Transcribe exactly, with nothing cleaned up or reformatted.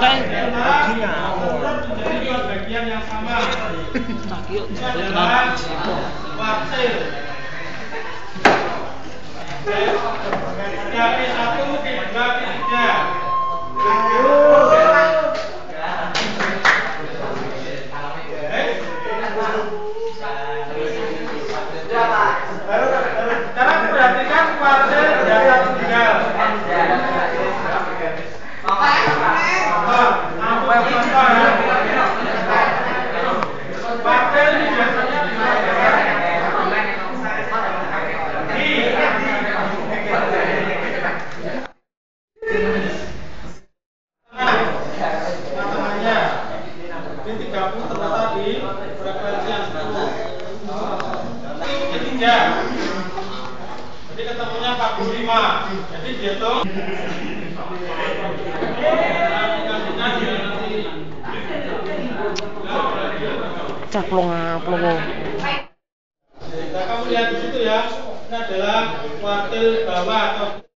bagian yang sama. Ini adalah kuartil. Dari satu, dua, tiga. Sekarang perhatikan kuartil dasar tunggal. Kuartil ini biasanya di tiga puluh terletak di frekuensi yang sepuluh. Ini tiga. Jadi ketemunya empat puluh lima. Jadi dihitung. Caplong plongo. Nah, kamu lihat di situ ya. Ini adalah kuartil bawah atau